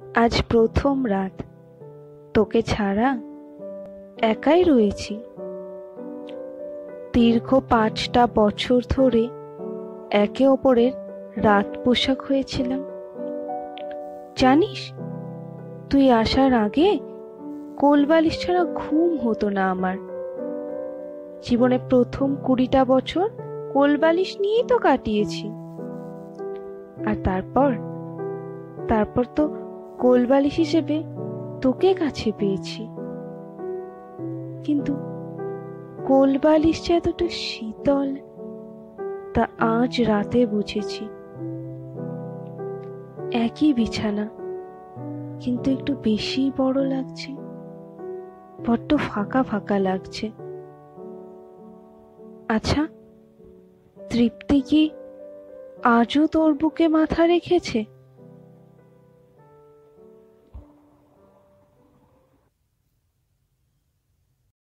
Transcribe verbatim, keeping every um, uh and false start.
আজ প্রথম রাত, তোকে ছাড়া একাই রয়েছি। দীর্ঘ পাঁচটা বছর ধরে একে অপরের রাত পোশাক হয়েছিলাম। জানিস, তুই আসার আগে কোলবালিশ ছাড়া ঘুম হতো না আমার। জীবনে প্রথম কুড়িটা বছর কোলবালিশ নিয়েই তো কাটিয়েছি। আর তারপর তারপর তো কোলবালিশ হিসেবে তোকে কাছে পেয়েছি। কিন্তু কোলবালিশ যে এতটা শীতল তা আজ রাতে বুঝেছি। একই বিছানা, কিন্তু একটু বেশি বড় লাগছে, বড্ড ফাঁকা ফাঁকা লাগছে। আচ্ছা, তৃপ্তি কি আজও তোর বুকে মাথা রেখেছে?